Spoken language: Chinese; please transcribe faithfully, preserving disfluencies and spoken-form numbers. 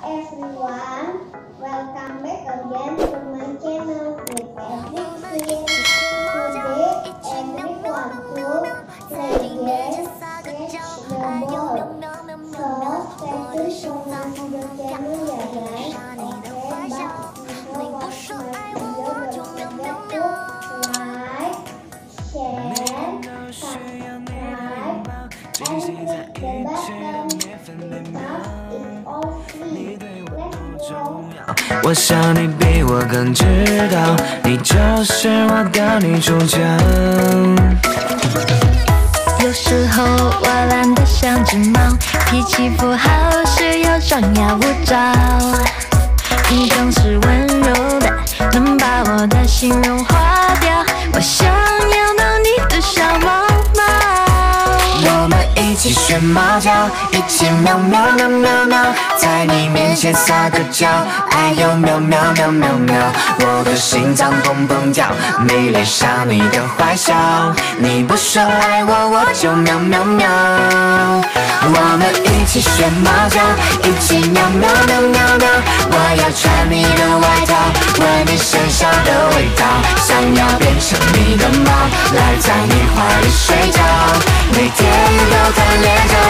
everyone, welcome back again to my channel with Everything. Today, everyone to play game Catch the Ball. So, stay tuned for my video channel ya guys. Okay, but before watch my video, don't forget to like, share, subscribe, and click the button because it's all free. Let's go. 我想你比我更知道，你就是我的女主角。 有时候我懒得像只猫，脾气不好时又张牙舞爪。你总是温柔的，能把我的心融化掉。我想要当你的小猫猫。 我们一起学猫叫，一起喵喵喵喵喵，在你面前撒个娇，哎呦喵喵喵喵喵，我的心脏砰砰跳，迷恋上你的坏笑，你不说爱我，我就喵喵喵。我们一起学猫叫，一起喵喵喵喵喵，我要穿你的外套，闻你身上的味道，想要变成你的猫，赖在你怀里睡觉，每天都贪恋着